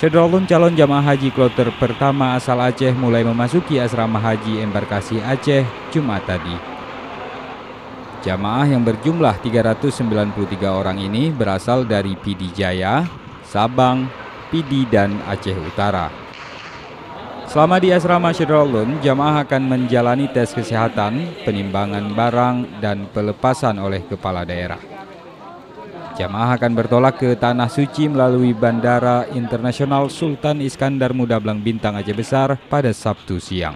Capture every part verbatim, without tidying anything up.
Syedrolun calon jamaah haji kloter pertama asal Aceh mulai memasuki asrama haji embarkasi Aceh Jumat tadi. Jamaah yang berjumlah tiga ratus sembilan puluh tiga orang ini berasal dari P D Jaya, Sabang, P D dan Aceh Utara. Selama di asrama Syedrolun, jamaah akan menjalani tes kesehatan, penimbangan barang, dan pelepasan oleh kepala daerah. Jamaah akan bertolak ke Tanah Suci melalui Bandara Internasional Sultan Iskandar Muda Blang Bintang Aceh Besar pada Sabtu siang.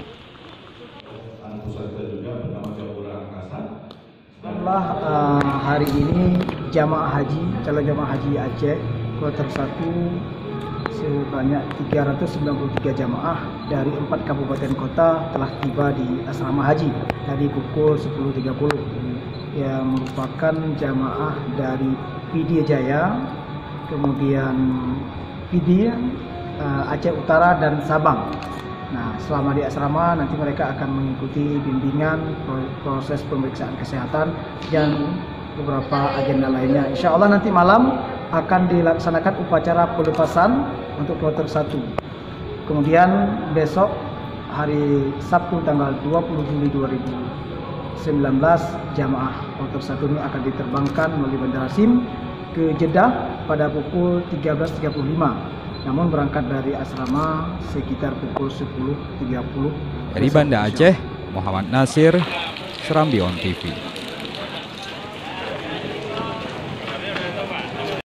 Setelah uh, hari ini jamaah haji, calon jamaah haji Aceh kloter satu sebanyak tiga ratus sembilan puluh tiga jamaah dari empat kabupaten kota telah tiba di asrama haji tadi pukul sepuluh tiga puluh, yang merupakan jamaah dari P D Jaya, kemudian P D uh, Aceh Utara dan Sabang. Nah, selama di asrama nanti mereka akan mengikuti bimbingan, proses pemeriksaan kesehatan dan beberapa agenda lainnya. Insya Allah nanti malam akan dilaksanakan upacara pelepasan untuk kloter satu. Kemudian besok hari Sabtu tanggal dua puluh Juli dua ribu sembilan belas jamaah kloter satu ini akan diterbangkan melalui Bandara Sim ke Jeddah pada pukul tiga belas tiga puluh lima. Namun berangkat dari asrama sekitar pukul sepuluh tiga puluh. Dari Banda Aceh, Muhammad Nasir, Serambi On T V.